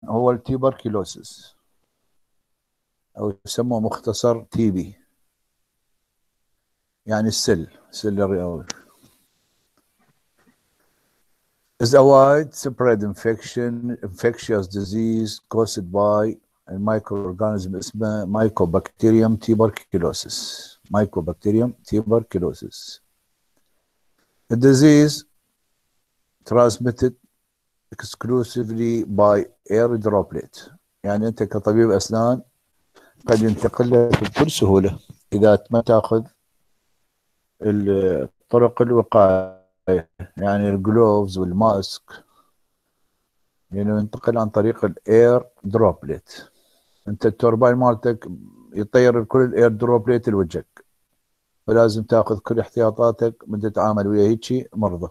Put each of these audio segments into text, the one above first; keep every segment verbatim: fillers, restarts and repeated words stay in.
هو التيبركلوسيس، او يسموه مختصر تي بي، يعني السل سل الرئوي. is a widespread infection infectious disease caused by الميكروورجانيزم اسمه مايكوبكتيريوم تيبركلوسيس. مايكوبكتيريوم تيبركلوسيس. The disease transmitted exclusively by air droplet. يعني انت كطبيب اسنان قد ينتقل لك بكل سهوله اذا ما تاخذ طرق الوقايه، يعني الجلوفز والماسك، يعني ينتقل عن طريق الاير دروبلت. انت التوربين مالتك يطير كل الاير دروبلت لوجهك، فلازم تاخذ كل احتياطاتك من تتعامل ويا هيجي مرضى.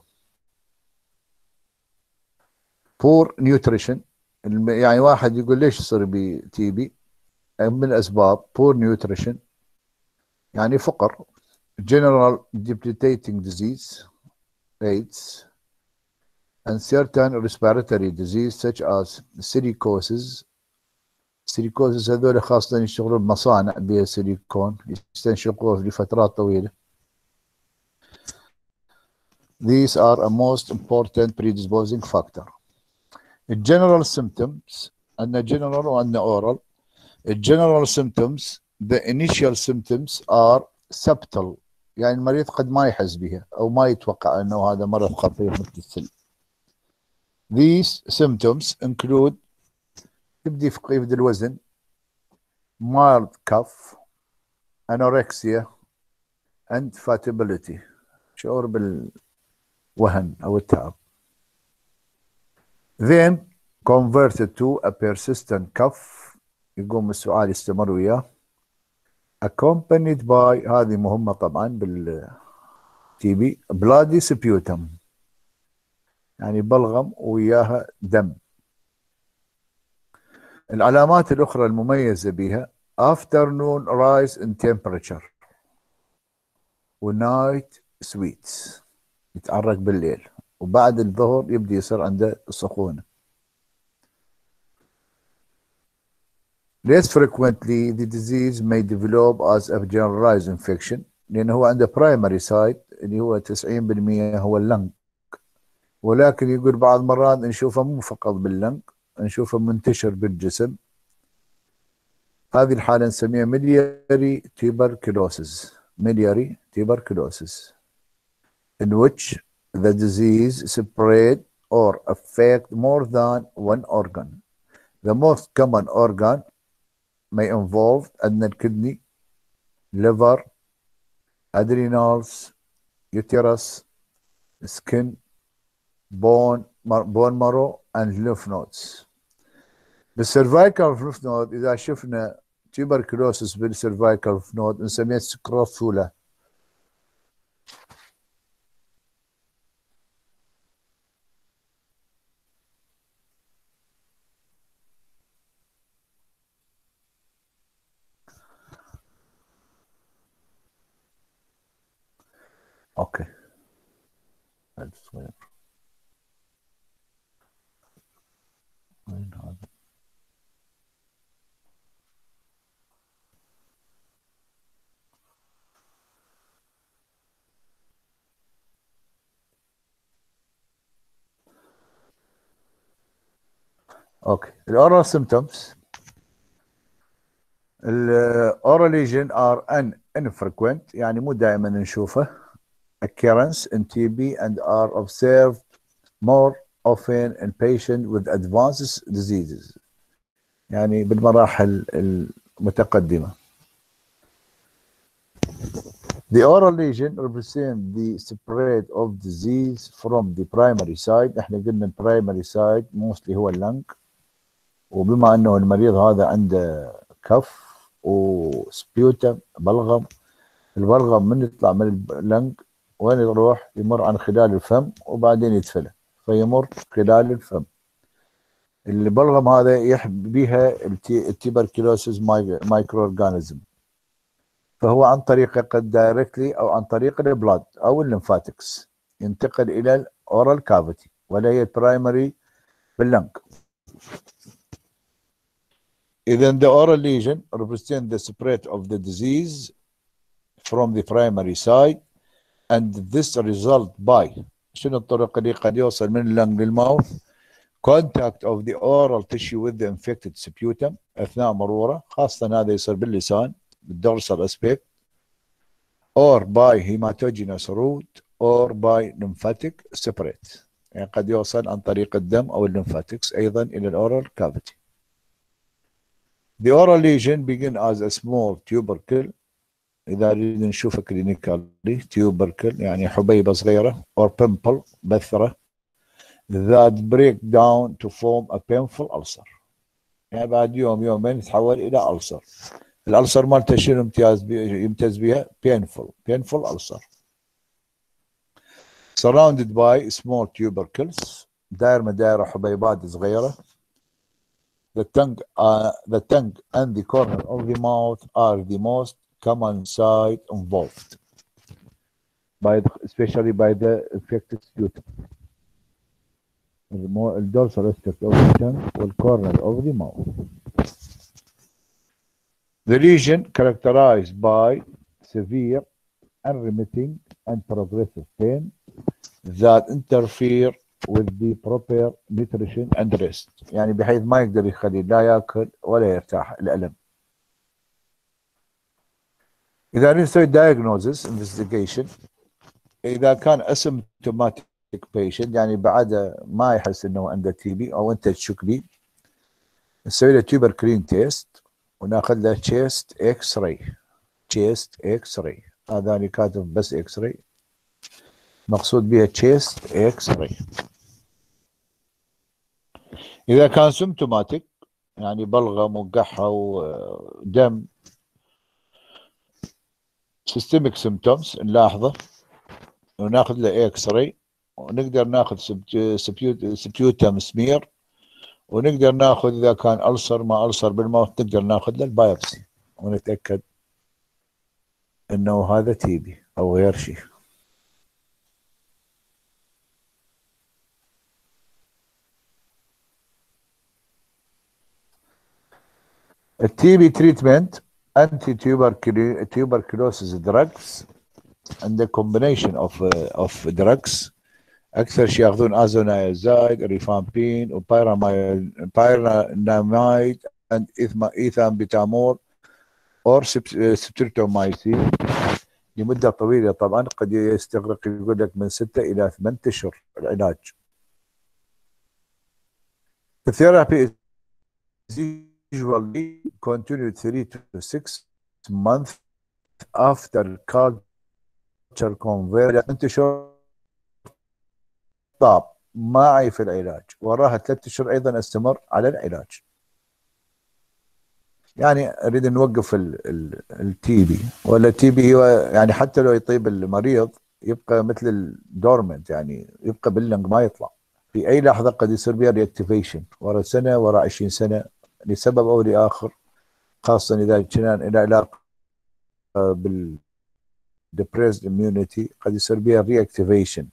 بور نيوتريشن، يعني واحد يقول ليش يصير بي تي بي؟ من الاسباب بور نيوتريشن، يعني فقر. general debilitating disease AIDS and certain respiratory disease such as silicosis. سيليكوزس هذول خاصة يشتغلون بمصانع بها سيليكون، يستنشقوه لفترات طويلة. These are a most important predisposing factor. الجنرال symptoms، عندنا general وعندنا oral. الجنرال symptoms the initial symptoms are subtle، يعني المريض قد ما يحس بها أو ما يتوقع أنه هذا مرض خطير مثل السل. These symptoms include يبدي فقد الوزن، mild cough، anorexia and fatiguability، شعور بالوهن أو التعب. Then converted to a persistent cough، يقوم السؤال يستمر وياه. accompanied by، هذه مهمة طبعا بالتي بي، bloody sputum، يعني بلغم وياها دم. العلامات الأخرى المميزة بها afternoon rise in temperature ونايت سويتس، يتعرق بالليل، وبعد الظهر يبدي يصير عنده سخونة. Less frequently the disease may develop as a generalized infection، لأنه هو عنده primary site اللي هو تسعين بالمئة هو اللنج، ولكن يقول بعض مرات نشوفه مو فقط باللنج، نشوفه منتشر بالجسم. هذه الحالة نسميها miliary tuberculosis. miliary tuberculosis in which the disease spread or affect more than one organ. The most common organ may involve عندنا الكدني، liver، adrenals، uterus، skin، bone bone marrow and lymph nodes. بالسيرفايكال lymph node اذا شفنا tuberculosis بالسيرفايكال lymph node نسميها سكروفولا. اوكي وين هذا؟ اوكي الاورال symptoms. الاورال lesion are un infrequent، يعني مو دائما نشوفه. occurrence in T B and are observed more often in patients with advanced diseases، يعني بالمراحل المتقدمة. The oral lesion represent the spread of disease from the primary side. احنا قلنا primary side mostly هو اللنج، وبما انه المريض هذا عنده كف وسبيوتم بلغم، البلغم من يطلع من اللنج وين يروح؟ يمر عن خلال الفم وبعدين يدفله، فيمر خلال الفم. البلغم هذا يحمي بها التيبركلوسيس مايكرو اورجانيزم، فهو عن طريقه قد دايركتلي او عن طريق البلاد او الليمفاتكس ينتقل الى الاورال كافيتي، ولا هي برايمري باللنج. إذا the oral lesion represent the spread of the disease from the primary side and this result by شنو الطرق اللي قد يوصل من اللنج للماوث contact of the oral tissue with the infected sputum أثناء مروره، خاصة هذا يصير باللسان بالdorsal aspect or by hematogenous route or by lymphatic spread، يعني قد يوصل عن طريق الدم أو الليمفاتكس أيضا إلى الأورال cavity. The oral lesion begin as a small tubercle، إذا نريد نشوفه كلينيكالي tubercle يعني حبيبة صغيرة or pimple بثرة that break down to form a painful ulcer، يعني بعد يوم يومين يتحول إلى ulcer. الألسر مالته شنو امتياز يمتاز بها؟ painful painful ulcer surrounded by small tubercles، داير مداير حبيبات صغيرة. The tongue, uh, the tongue and the corner of the mouth are the most common site involved, by the, especially by the infected sputum. The dorsal aspect of the tongue or corner of the mouth. The lesion characterized by severe, unremitting, and progressive pain that interfere with the proper nutrition and rest، يعني بحيث ما يقدر يخلي لا ياكل ولا يرتاح الألم. إذا نسوي diagnosis investigation، إذا كان asymptomatic patient يعني بعد ما يحس إنه عنده تي بي أو أنت تشك بيه، نسوي له tuberculin test وناخذ له chest x-ray chest x-ray، هذا اللي كاتب بس x-ray مقصود بها chest x-ray. إذا كان symptomatic يعني بلغم وقحة ودم systemic symptoms نلاحظه وناخذ له x-ray ونقدر ناخذ سبيوتم سمير ونقدر ناخذ إذا كان ألسر ما ألسر بالموت نقدر ناخذ له البايوبسي ونتأكد إنه هذا تي بي أو غير شيء. التي بي تريتمنت انتي tuberculosis drugs and the combination of uh, of drugs، اكثر شيء ياخذون ازونايزايد ريفامبين وبايرانامايد and ايثامبيتامول or سبتريتومايسين لمده طويله. طبعا قد يستغرق يقول لك من ستة الى ثمانية اشهر العلاج. الثيرابي usually continued three to six months after culture conversion. انتشر طاب معي في العلاج وراها ثلاثة اشهر ايضا استمر على العلاج. يعني اريد نوقف التي بي ولا التي بي هو يعني حتى لو يطيب المريض يبقى مثل الدورمنت، يعني يبقى باللنج ما يطلع في اي لحظه قد يصير بها رياكتيفيشن ورا سنه ورا عشرين سنه لسبب او لاخر، خاصه اذا كان الى علاقه بال depressed immunity قد يصير بها رياكتيفيشن.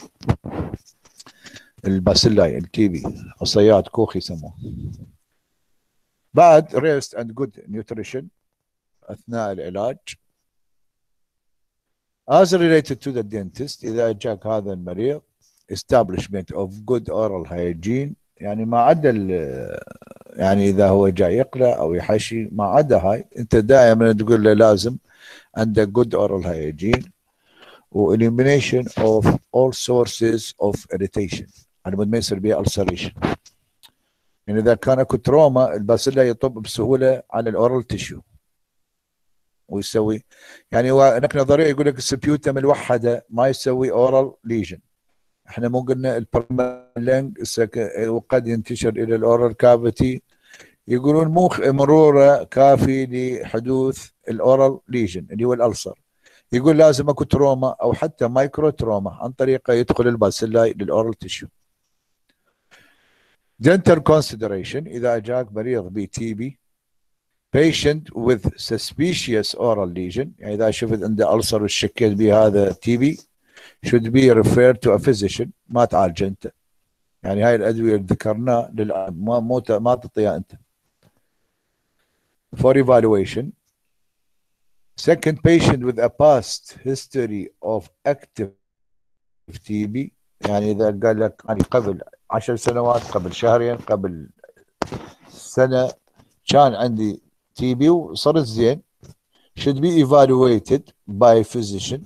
الباسيلاي التي بي عصيات كوخ يسموه. بعد rest and good nutrition اثناء العلاج. as related to the dentist، اذا جاك هذا المريض establishment of good oral hygiene، يعني ما عدا يعني اذا هو جاي يقلع او يحشي ما عدا هاي انت دائما تقول له لازم عنده good oral hygiene و elimination of all sources of irritation، على مود ما يصير بها ulceration. يعني اذا كان اكو تروما الباسيلا يطب بسهوله على الاورال تيشو ويسوي، يعني هو هناك نظريه يقول لك السبيوتم الوحده ما يسوي اورال ليجن. احنا مو قلنا البرمالنج وقد ينتشر الى الاورال كافيتي، يقولون مو مروره كافي لحدوث الاورال ليجن اللي هو الالسر، يقول لازم اكو تروما او حتى مايكرو تروما عن طريقه يدخل الباسيلاي للاورال تيشو. dental consideration، اذا جاك مريض بي تي بي patient with suspicious oral lesion، يعني اذا شفت عنده ألسر وشكيت به هذا تي بي should be referred to a physician، ما تعالج انت، يعني هاي الادويه اللي ذكرناها ما مو ما تعطيها انت. for evaluation. Second, patient with a past history of active تي بي، يعني إذا قال لك يعني قبل عشر سنوات، قبل شهرين، قبل سنة كان عندي تي بي وصرت زين، should be evaluated by physician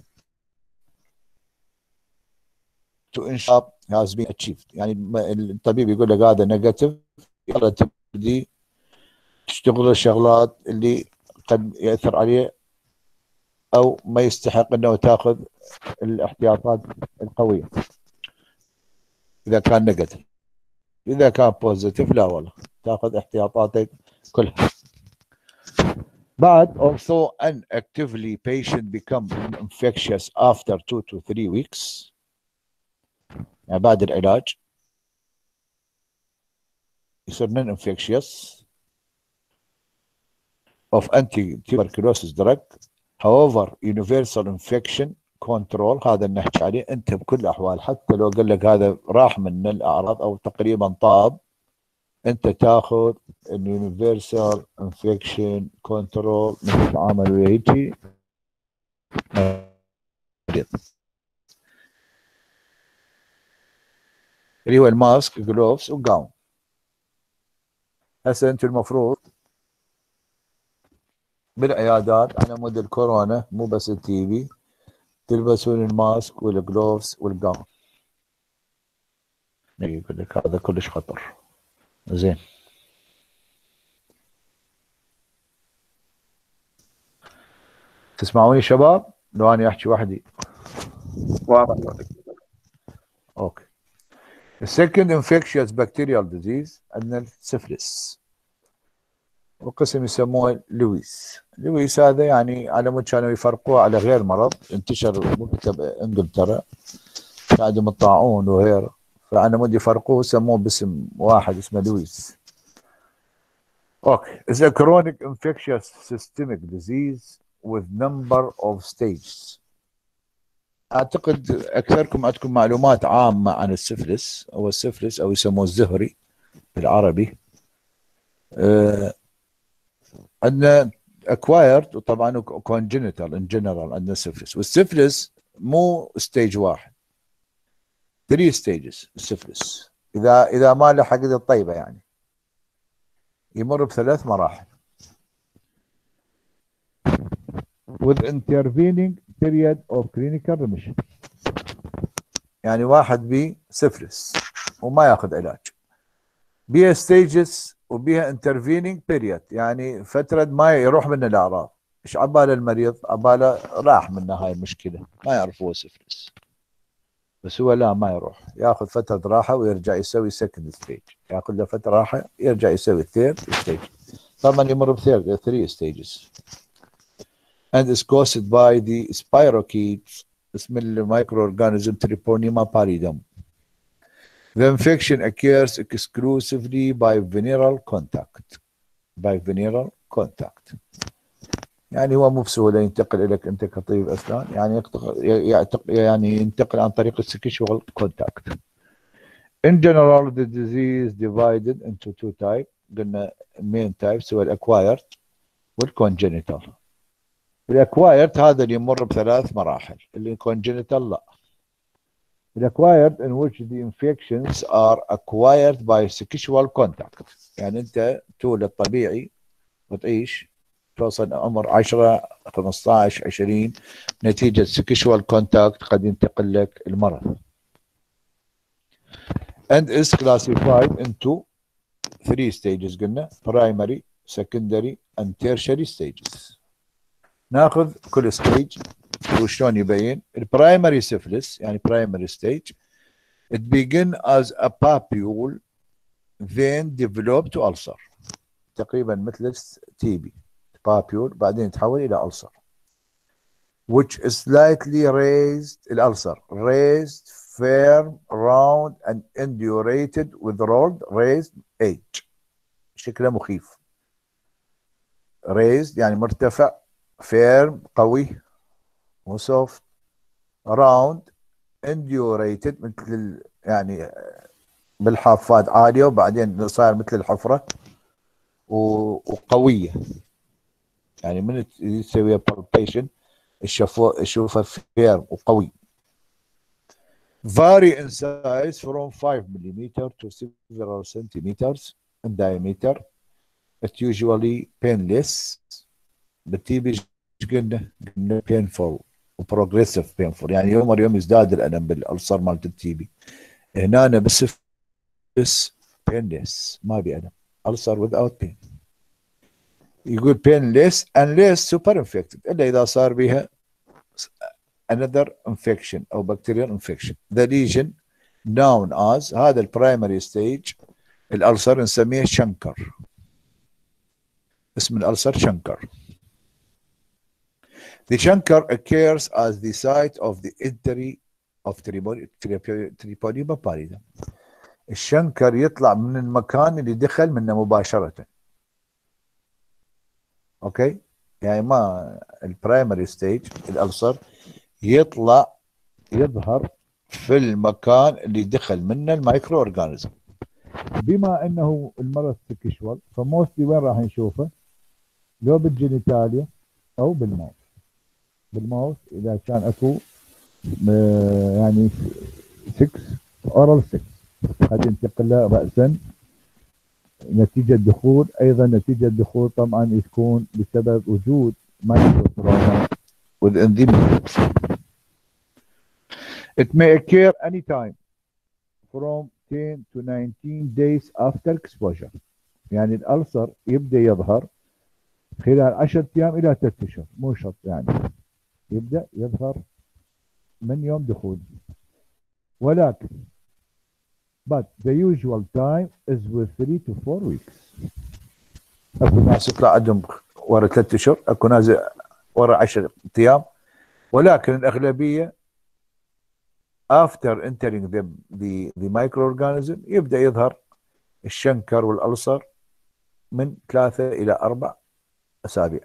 to ensure has been achieved. يعني الطبيب يقول لك هذا نيجاتيف، يلا تبدي تشتغل الشغلات اللي قد يأثر عليه أو ما يستحق أنه تاخذ الاحتياطات القوية إذا كان نيجاتيف. إذا كان بوزيتيف لا والله تاخذ احتياطاتك كلها. بعد also unactively patient become infectious after two to three weeks، يعني بعد العلاج يصير non infectious of anti-tuberculosis drug. however universal infection control هذا اللي نحكي عليه، انت بكل الاحوال حتى لو قال لك هذا راح من الاعراض او تقريبا طاب، انت تاخذ اليونيفرسال انفكشن كنترول من العمل ويجي مريض اللي هو الماسك جلوفز وجاون. هسه انتم المفروض بالعيادات على مود الكورونا مو بس التي بي تلبسون الماسك والجلوفز والجاون. يقول لك هذا كلش خطر. زين تسمعوني شباب لو انا احكي وحدي؟ واضح. اوكي. السكند انفكشيوس بكتيريال ديزيز عندنا السفلس، وقسم يسموه لويس. لويس هذا يعني على مود كانوا يفرقوه على غير مرض انتشر مكتب انجلترا عندهم الطاعون وغيره، فعلى مود يفرقوه سموه باسم واحد اسمه لويس. اوكي. It's a chronic infectious systemic disease with number of stages. اعتقد اكثركم عندكم معلومات عامه عن السفلس او السفلس او يسموه الزهري بالعربي. أه عندنا acquired وطبعا congenital in general. عندنا سفلس، والسفلس مو ستيج واحد، ثري ستيجز. السفلس اذا اذا ما لحقت الطيبه يعني يمر بثلاث مراحل with intervening period of clinical remission. يعني واحد بيه سفلس وما ياخذ علاج، بيها ستيجز وبيها intervening period، يعني فترة ما يروح من الأعراض. إيش عباله المريض؟ عباله راح منه هاي المشكلة، ما يعرف هو سفلس، بس هو لا ما يروح، ياخذ فترة راحة ويرجع يسوي second stage، ياخذ له فترة راحة يرجع يسوي third stage. طبعا يمر بثير three stages and is caused by the spirochetes اسم المايكرو اورجانيزم تريبونيما pallidum. The infection occurs exclusively by venereal contact. by venereal contact يعني هو مو بسهوله ينتقل لك انت كطبيب اسنان، يعني يعني ينتقل عن طريق السكشوال كونتاكت. In general the disease divided into two types. قلنا main types هو الاكوايرد والكونجنتال. الاكوايرد هذا اللي يمر بثلاث مراحل، اللي كونجنتال لا. acquired in which the infections are acquired by sexual contact، يعني انت تولد طبيعي وتعيش توصل عمر عشرة خمسة عشر عشرين نتيجة sexual contact قد ينتقل لك المرض. and is classified into three stages قلنا primary secondary and tertiary stages. ناخذ كل ستيج وشلون يبين. البرايمري سيفلس يعني برايمري ستيج it begin as a papule then develop to ulcer، تقريبا مثل تي بي papule بعدين يتحول الى ulcer which is slightly raised. الالسر raised firm round and indurated with rolled raised edge، شكله مخيف. raised يعني مرتفع، firm قوي مو soft، round indurated مثل يعني بالحافات عاليه وبعدين صار مثل الحفره وقويه. يعني من تسوي بالبيشن تشوفه فير وقوي. vary in size from five millimeter to several centimeters in diameter. It usually painless. بالتي بي قلنا قلنا painful وبروجريسيف painful، يعني يوم ورا يوم يزداد الالم بالالسر مالت التي بي. هنا أنا بس بس painless ما بي الم، ulcer without pain. يقول painless unless super infected، الا اذا صار بها another infection او bacterial infection. The lesion known as، هذا البرايمري ستيج الالسر نسميه شنكر، اسم الالسر شنكر. The chancre occurs as the site of the entry of Tripoli pallida. الشنكر يطلع من المكان اللي دخل منه مباشرة. اوكي، يعني ما البرايمري ستيج الالسر يطلع يظهر في المكان اللي دخل منه المايكرو اورجانيزم. بما انه المرض سكشوال فموستلي وين راح نشوفه؟ لو بالجينيتاليا او بالماوث. بالماوث اذا كان اكو يعني ستة اورال ستة قد ينتقل له راسا نتيجه دخول، ايضا نتيجه دخول طبعا تكون بسبب وجود مايكرو within the mucus. It may occur anytime from ten to nineteen days after exposure. يعني الألسر يبدأ يظهر خلال عشرة أيام إلى ثلاثة أشهر، مو شرط يعني يبدأ يظهر من يوم دخوله. ولكن but the usual time is with three to four weeks. اكو ناس يطلع عندهم ورا ثلاثة اشهر، اكو ناس ورا عشرة ايام، ولكن الاغلبيه after entering the the, the microorganism يبدا يظهر الشنكر والالسر من ثلاثه الى اربع اسابيع.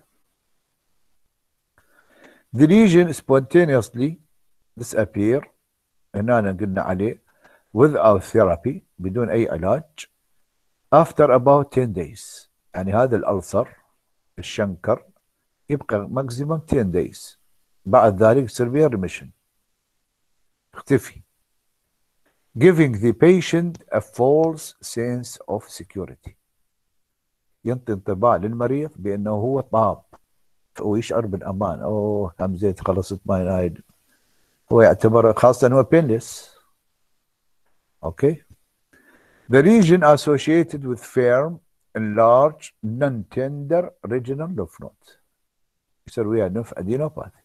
The lesion spontaneously disappear، هنا قلنا عليه without therapy بدون اي علاج after about ten days. يعني هذا الالسر الشنكر يبقى ماكسيموم ten days، بعد ذلك يصير بها remission اختفي. giving the patient a false sense of security، ينطي انطباع للمريض بانه هو طاب ويشعر بالامان. اوه هم زيت خلصت ماي نايد، هو يعتبر خاصه هو بينلس. اوكي. The region associated with firm enlarged non-tender regional lymph node يصير وياه lymph adenopathy.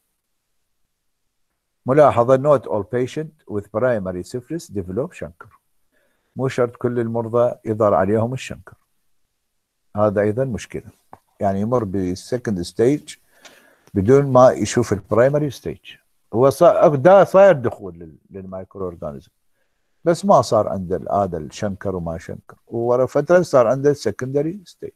ملاحظة not all patients with primary syphilis develop شنكر، مو شرط كل المرضى يظهر عليهم الشنكر، هذا أيضا مشكلة. يعني يمر بالسكند ستيج بدون ما يشوف البرايمري ستيج. هو صار ده صاير دخول للمايكرو اورجانيزم بس ما صار عنده هذا الشنكر وما شنكر، وورا فترة صار عنده السكندري ستيج.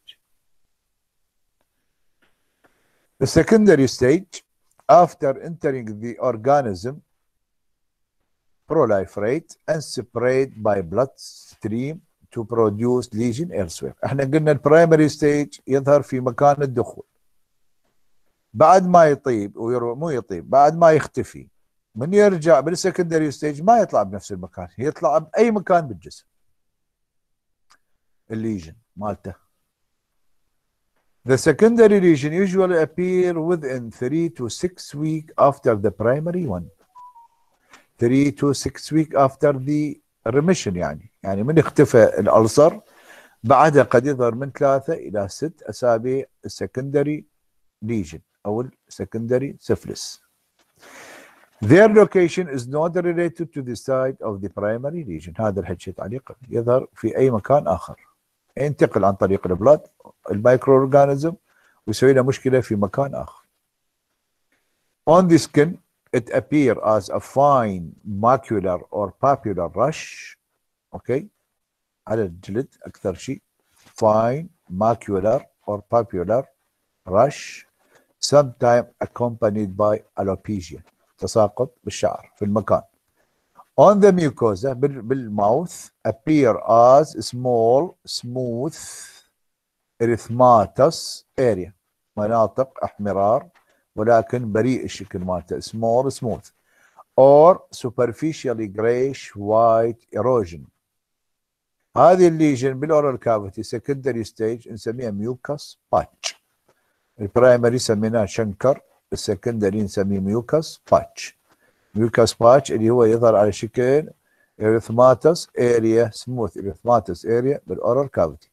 The secondary stage after entering the organism proliferate and spread by bloodstream to produce lesion elsewhere. احنا قلنا البرايمري ستيج يظهر في مكان الدخول، بعد ما يطيب مو يطيب بعد ما يختفي، من يرجع بالسكندري ستيج ما يطلع بنفس المكان، يطلع باي مكان بالجسم الليجن مالته. The secondary lesion usually appear within three to six weeks after the primary one. three to six weeks after the remission، يعني يعني من اختفى الألسر بعدها قد يظهر من ثلاثة إلى ست أسابيع السكندري lesion أو السكندري syphilis. Their location is not related to the site of the primary lesion. هذا الحكي تعليق يظهر في أي مكان آخر، ينتقل عن طريق البلاد المايكرو اورجانيزم ويسوي له مشكله في مكان اخر. On the skin it appear as a fine macular or papular rash. اوكي، على الجلد اكثر شيء fine macular or papular rash sometimes accompanied by alopecia، تساقط بالشعر في المكان. On the mucosa بالماوث appear as small smooth erythematous area، مناطق احمرار ولكن بريء الشكل مالته small smooth or superficially grayish white erosion. هذه الليجن بالاورال كافيتي سكندري ستيج نسميها ميوكس باتش. البرايمري سميناه شنكر، السكندري نسميه ميوكس باتش. ميوكس باتش اللي هو يظهر على شكل اريثماتس اريا سموث اريثماتس اريا بالاورال كافيتي.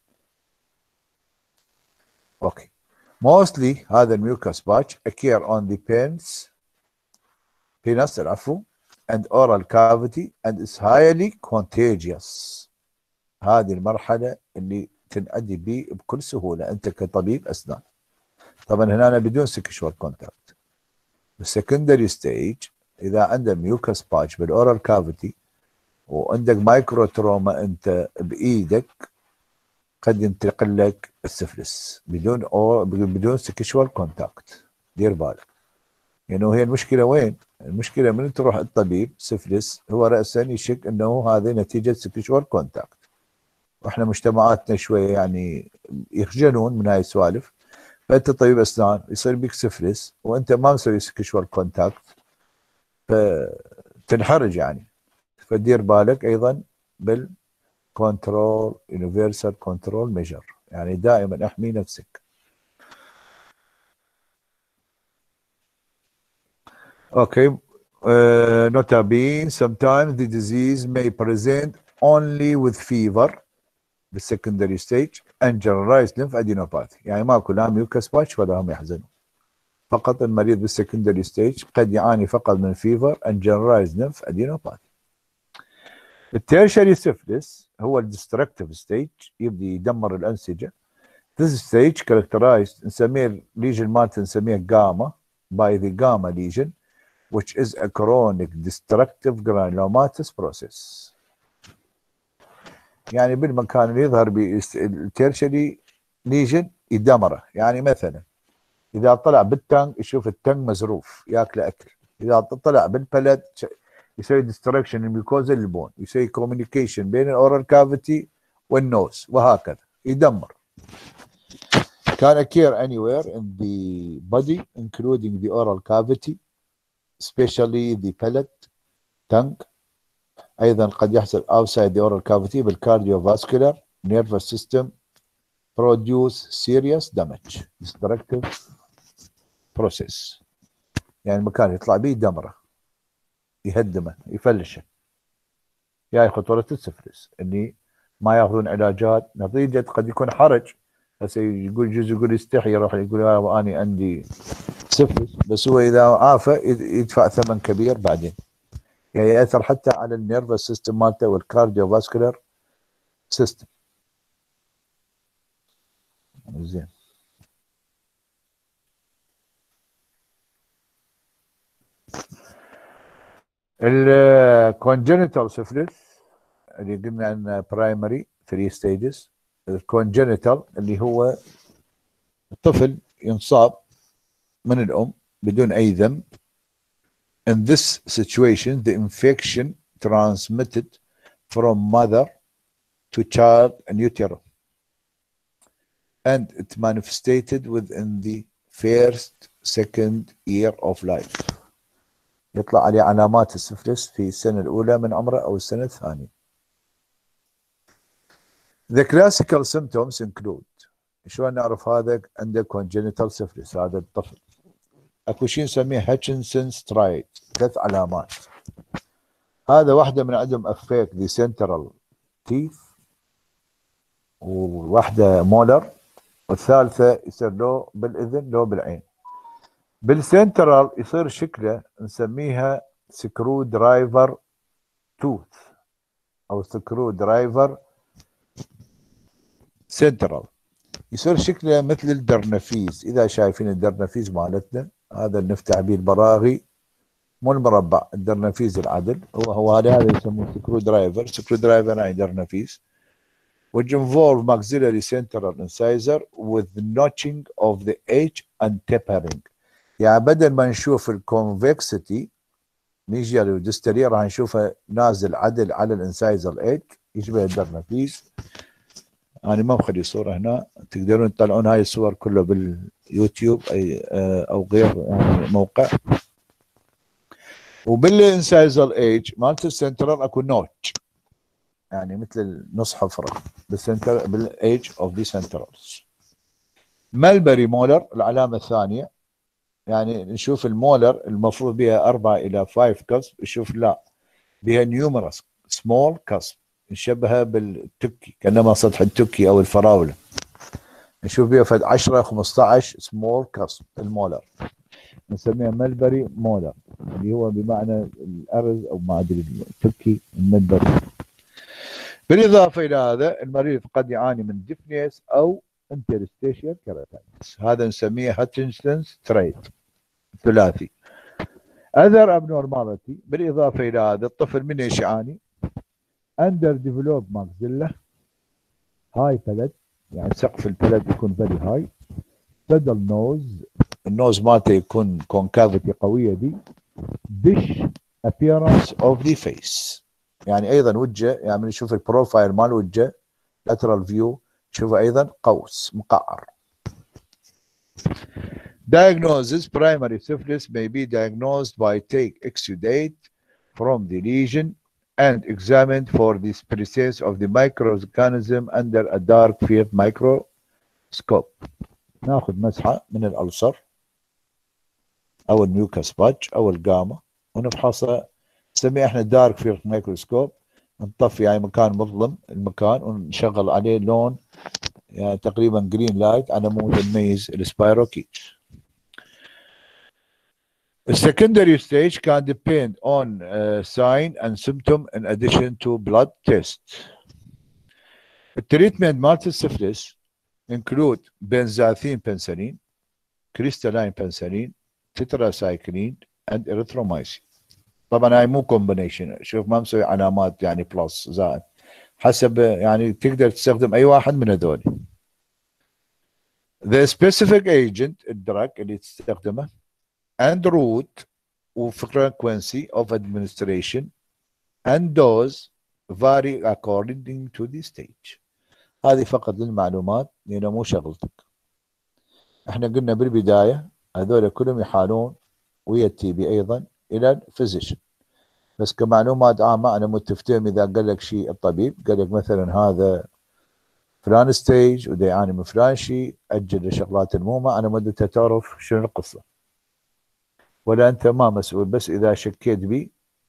اوكي. Mostly هذا الميوكس باتش occur on the penis penis العفو and oral cavity and is highly contagious. هذه المرحلة اللي تنأدي به بكل سهولة أنت كطبيب أسنان. طبعا هنا بدون سكشوال كونتاكت. السكندري ستيج إذا عندك ميوكس باتش بالأورال كافيتي وعندك مايكرو تروما أنت بإيدك قد ينتقل لك السفلس بدون أو بدون سكشوال كونتاكت. دير بالك. يعني هي المشكلة وين؟ المشكلة من تروح الطبيب سفلس هو رأسا يشك أنه هذه نتيجة سكشوال كونتاكت. واحنا مجتمعاتنا شويه يعني يخجلون من هاي السوالف. فانت طبيب اسنان يصير بيك سفلس وانت ما مسوي سكشوال كونتاكت فتنحرج يعني. فدير بالك ايضا بالكنترول يونيفرسال كنترول ميجر، يعني دائما احمي نفسك. اوكي. uh, nota bene sometimes the disease may present only with fever بالسكندري ستيج and generalized lymph adenopathy. يعني ماكو لا ميوكس باتش ولا هم يحزنون. فقط المريض بالسكندري ستيج قد يعاني فقط من فيفر and generalized lymph adenopathy. التيرشري سيفلس هو الدستركتيف ستيج، يبدي يدمر الانسجه. This stage characterized نسميه الليجن مالته نسميه جاما by the gamma lesion which is a chronic destructive granulomatous process. يعني بالمكان اللي يظهر بالتيرشري ليجن يدمره. يعني مثلا اذا طلع بالتنج يشوف التنج مزروف ياكله اكل، اذا طلع بالبلد يسوي ديستركشن الميكوزا للبون، يسوي كوميونيكيشن بين الاورال كافيتي والنوز وهكذا يدمر. Can occur anywhere in the body including the oral cavity especially the palate tongue. ايضا قد يحصل outside the oral cavity بالcardiovascular nervous system produce serious damage destructive process. يعني المكان يطلع به دمره يهدمه يفلشه. هاي خطورة السفلس اللي ما ياخذون علاجات نتيجة قد يكون حرج. هسه يقول جزء يقول يستحي يروح يقول يا اني عندي سفلس، بس هو اذا عافى يدفع ثمن كبير بعدين. يعني ياثر حتى على النيرفس سيستم مالته والكارديو فاسكولار سيستم. زين. الكونجنتال سيفلس اللي قلنا عنه برايمري ثري ستيجز. الكونجنتال اللي هو الطفل ينصاب من الام بدون اي ذنب. In this situation the infection transmitted from mother to child in utero and it manifested within the first second year of life. يطلع عليه علامات السفلس في السنة الأولى من عمره أو السنة الثانية. The classical symptoms include شلون نعرف هذا عنده congenital syphilis هذا الطفل؟ اكو شيء نسميه هاتشنسون سترايد، ثلاث علامات. هذا واحدة من عندهم افيك ذي سنترال تيث وواحدة مولر والثالثة يصير لو بالاذن لو بالعين. بالسنترال يصير شكله نسميها سكرو درايفر توث او سكرو درايفر سنترال. يصير شكله مثل الدرنفيز. اذا شايفين الدرنفيز مالتنا هذا اللي نفتح به البراغي مو المربع، الدرنفيز العدل هو هو هذا هذا يسموه سكرو درايفر. سكرو درايفر هاي درنفيز which involve maxillary central incisor with notching of the edge and tapering. يعني بدل ما نشوف الكونفكسيتي ميجيال وديستالي راح نشوفه نازل عدل على الانسايزر ايدج يشبه الدرنفيز. انا ما مخلي صوره هنا، تقدرون تطلعون هاي الصور كلها باليوتيوب اي او غير يعني موقع. وبالانسايزر ايج مالت السنترال اكو نوتش، يعني مثل النص حفره بالسنتر بالايج اوف ذا سنترالز. ملبري مولر العلامه الثانيه، يعني نشوف المولر المفروض بها أربعة إلى خمسة كسب، نشوف لا بها نيومرس سمول كسب، نشبهها بالتكي كأنما سطح التكي أو الفراولة، نشوف بها فد عشرة خمسة عشر سمول كسب المولر، نسميها ملبري مولر اللي هو بمعنى الأرز أو ما أدري التكي الملبري. بالإضافة إلى هذا المريض قد يعاني من ديفنيس أو انترستيشيال كيراتايتس، هذا نسميه هاتشنسونز تريت ثلاثي. other abnormality بالاضافه الى هذا الطفل من ايش يعاني؟ under developed maxilla high palate، يعني سقف البلد يكون فيري هاي. saddle nose، النوز مالته يكون كونكافيتي قويه دي. dish appearance of the face، يعني ايضا وجهه، يعني نشوف البروفايل مال وجهه lateral view تشوفه ايضا قوس مقعر. Diagnosis: primary syphilis may be diagnosed by take exudate from the lesion and examined for the presence of the microorganism under a dark field microscope. ناخذ مسحة من الألسر أو الميوكس باج أو الجاما ونفحصها، نسميه احنا دارك فيلد مايكروسكوب، نطفي يعني مكان مظلم المكان ونشغل عليه لون يعني تقريبا جرين لايت على مود نميز السبايروكيت. The secondary stage can depend on uh, sign and symptom in addition to blood test. التريتمنت مالت السفلس include benzathine penicillin, crystalline penicillin, tetracycline and erythromycin. طبعا هاي مو كومبينيشن، شوف ما مسوي علامات يعني بلس زائد، حسب يعني تقدر تستخدم اي واحد من هذول. The specific agent الدرج اللي تستخدمه and route frequency of administration and dose vary according to the stage. هذه فقط للمعلومات لأنه مو شغلتك. احنا قلنا بالبداية هذول كلهم يحالون ويا التي بي أيضا إلى الفيزيشن، بس كمعلومات عامة أنا متفتهم إذا قال لك شيء الطبيب قال لك مثلا هذا فلان ستيج ودا يعاني من فلان شيء، أجل الشغلات المهمة أنا مدتها تعرف شنو القصة، ولا أنت ما مسؤول، بس إذا شكيت بي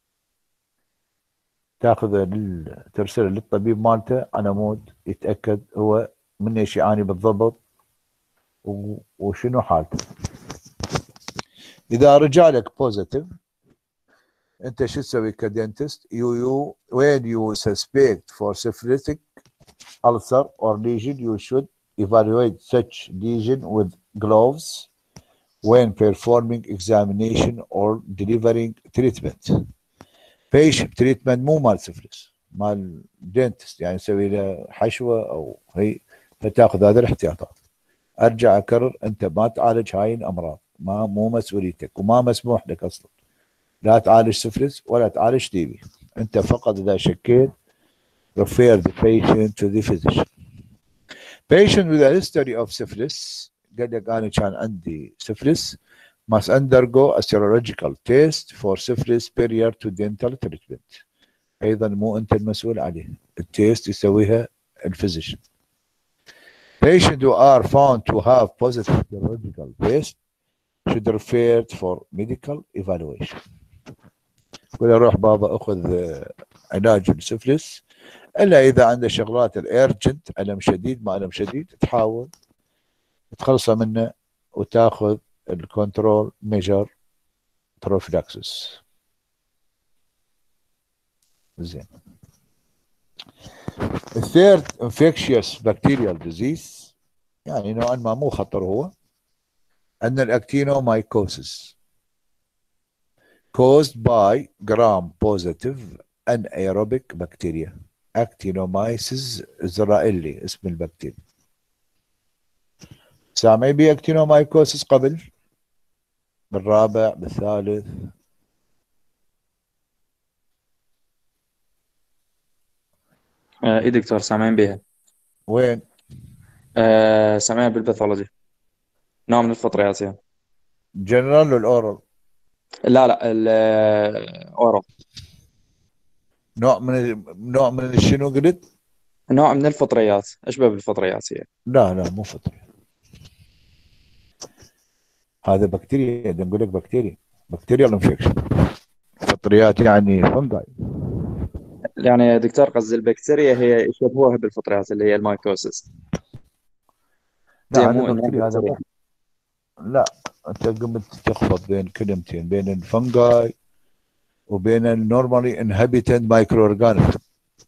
تاخذه لل... ترسله للطبيب مالته على مود يتاكد هو من ايش يعاني بالضبط و... وشنو حالته. اذا رجع لك بوزيتيف انت شو تسوي كدنتست؟ يو يو when you suspect for syphilitic ulcer or lesion you should evaluate such lesion with gloves when performing examination or delivering treatment. patient treatment مو مال سفلس، مال دينتست، يعني نسوي له حشوه او هي، فتاخذ هذه الاحتياطات. ارجع اكرر انت ما تعالج هاي الامراض، ما مو مسؤوليتك وما مسموح لك اصلا لا تعالج سفلس ولا تعالج تي بي، انت فقط اذا شكيت refer the patient to the physician. patient with a history of syphilis قال لك انا كان عندي سفلس must undergo a serological test for syphilis prior to dental treatment. ايضا مو انت المسؤول عليه، التيست يسويها الفيزيشن. Patients who are found to have positive serological test should refer for medical evaluation. ولا روح بابا اخذ علاج السفلس الا اذا عنده شغلات الارجنت، الم شديد ما الم شديد تحاول تخلصه منه وتاخذ الكنترول ميجر بروفيلاكسس. زين. الثيرد انفكشيوس بكتيريال ديزيز، يعني نوعا ما مو خطر، هو ان الاكتينومايكوسيس caused by gram positive anaerobic bacteria. اكتينومايسيس إزرائيلي اسم البكتيريا. سامع بي اكتينومايكوسيس قبل؟ بالرابع بالثالث؟ آه، ايه دكتور سامعين بيها؟ وين؟ آه سامعها بالباثولوجي، نوع من الفطريات يعني. جنرال ولا الاورال؟ لا لا، الأورال. نوع من نوع من شنو قلت؟ نوع من الفطريات، أشبه بالفطريات هي. لا لا، مو فطري. هذا بكتيريا، بدي نقول لك بكتيريا، بكتيريال انفكشن. فطريات يعني فنجاي. يعني يا دكتور، قصدي البكتيريا هي يشبهوها بالفطريات اللي هي المايكوسيس. هي لا هذا مو إنها بكتيريا، هذا بكتيريا. مو. لا، انت قمت تخلط بين كلمتين، بين الفنجاي وبين النورمالي انهبيتد مايكرو اورجانيزم.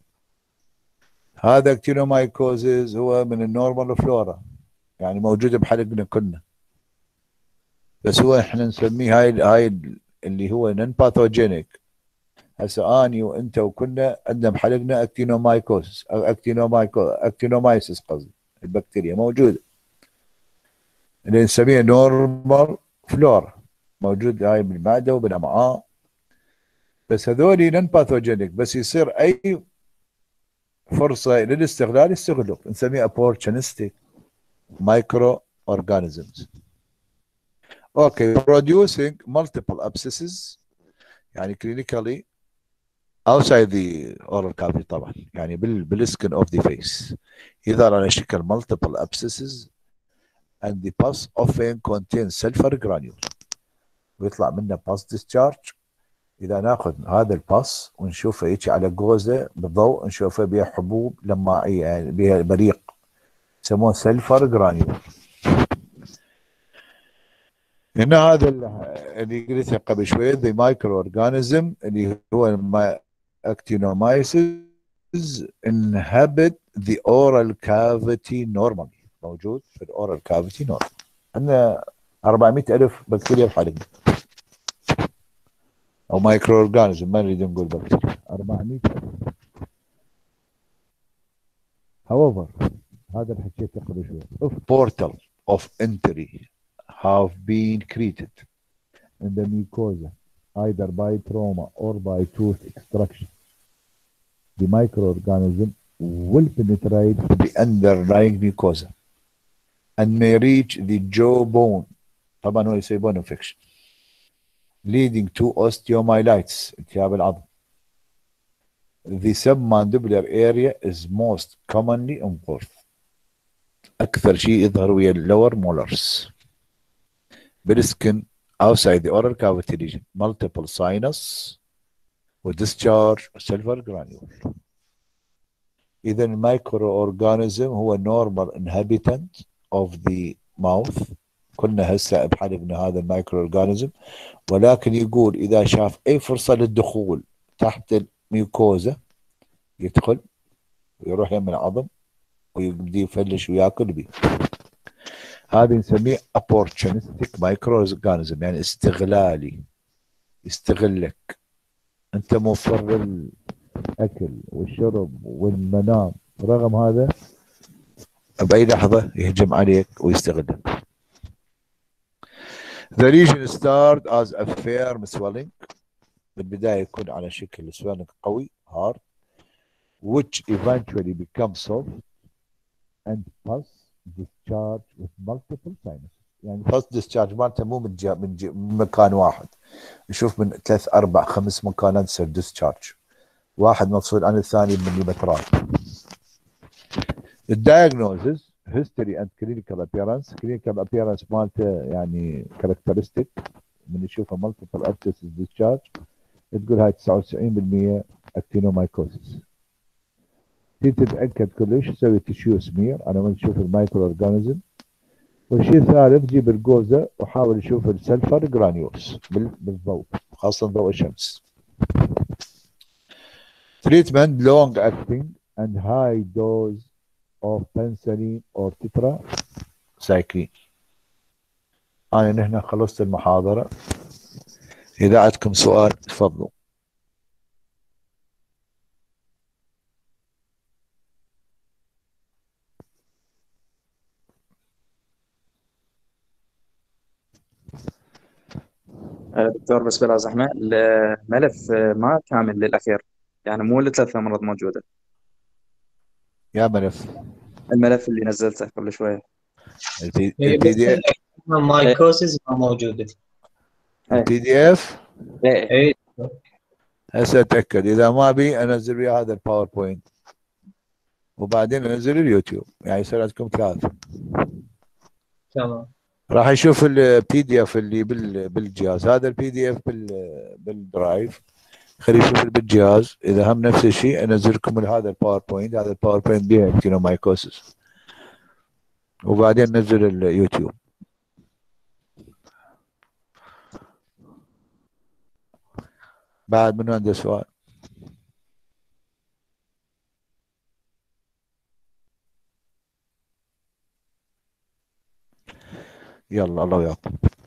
هذا اكتينومايكوزيز هو من النورمال فلورا، يعني موجوده بحلقنا كلنا، بس هو احنا نسميه هاي هاي اللي هو نون باثوجينيك. هسه اني وانت وكنا عندنا بحلقنا اكتينومايكوسس او اكتينومايكو اكتينومايسس قصدي. البكتيريا موجوده اللي نسميها نورمال فلورا، موجود هاي بالمعده وبالامعاء. بس هذول نون باثوجينيك، بس يصير اي فرصه للاستغلال يستغلوا، نسميه opportunistic micro organisms. اوكي producing multiple abscesses، يعني clinically outside the oral cavity طبعا، يعني بال بالسكن of the face، يظهر على شكل multiple abscesses and the pus often contains sulfur granule، ويطلع منه pus discharge. اذا ناخذ هذا الباس ونشوفه هيك على جوزه بالضوء، نشوفه بها حبوب لماعيه، يعني بها بريق، يسموه سلفر جرانيول. هنا هذا اللي قلتها قبل شويه، ذا مايكرو اورجانيزم اللي هو اكتينومايسيس inhabit the oral cavity normally، موجود في الاورال كافيتي نورمال. عندنا أربعمئة ألف بكتيريا بحالنا، او مايكرو اورجانيزم، ما نريد نقول بكتيريا، أربعمئة ألف. however، هذا اللي حكيته قبل شوي، if portal of entry have been created in the mucosa either by trauma or by tooth extraction, the microorganism will penetrate the underlying mucosa and may reach the jawbone. طبعا هو يصير bone infection leading to osteomyelitis، التهاب العظم. The submandibular area is most commonly involved، اكثر شيء يظهر ويا اللور مولرز. بالسكن outside the oral cavity region multiple sinus وdischarge silver granule. اذا المايكرو اورجانيزم هو normal inhabitant of the mouth. كنا هسه بحلقنا هذا المايكرو اورجانيزم، ولكن يقول اذا شاف اي فرصه للدخول تحت الميوكوزا يدخل ويروح يم العظم ويبدي يفلش وياكل بيه. هذا نسميه opportunistic microorganism، يعني استغلالي، يستغلك. انت موفر الاكل والشرب والمنام، رغم هذا باي لحظه يهجم عليك ويستغلك. The lesion start as a firm swelling، بالبدايه يكون على شكل swelling قوي hard which eventually becomes soft and pus discharge with multiple sinus. يعني pus discharge مالته مو من, جا من, جا من مكان واحد، نشوف من ثلاث اربع خمس مكانات تصير discharge، واحد مفصول عن الثاني بمليمترات. الدايجنوزز هيستوري اند كلينيكال ابييرنس، كلينيكال ابييرنس مالته يعني كاركترستيك، من يشوفه مالتيبل ابسس ديسشارج تقول هاي تسعة وتسعين بالمئة اكتينومايكوسيس. تيجي تتاكد كلش تسوي تشيو سمير على ما تشوف المايكرو اورجانيزم. والشيء الثالث جيب الجوزه وحاول تشوف السلفر جرانيولز بالضوء، خاصه ضوء الشمس. تريتمنت لونج اكتنج اند هاي دوز of penicillin or tetracycline. أنا نحن خلصت المحاضرة، إذا عندكم سؤال تفضلوا. آه، دكتور، بس بلا زحمة، الملف آه، ما كامل للأخير، يعني مو الثلاث أمراض موجودة. يا ملف الملف اللي نزلته قبل شويه. البي إيه، البي بس دي ايه مايكوسيس ما موجودة. ايه البي دي اف. ايه اي. هسه اتاكد اذا ما بي انزل ويا هذا الباوربوينت وبعدين انزل اليوتيوب، يعني يصير عندكم ثلاثه. تمام. راح يشوف البي دي اف اللي بال- بالجهاز، هذا البي دي اف بالدرايف، خليه يشوف بالجهاز. اذا هم نفس الشيء انزل لكم هذا الباوربوينت، هذا الباوربوينت بها كينومايكوسس، وبعدين نزل اليوتيوب. بعد من عنده سؤال؟ يلا الله يعطيك.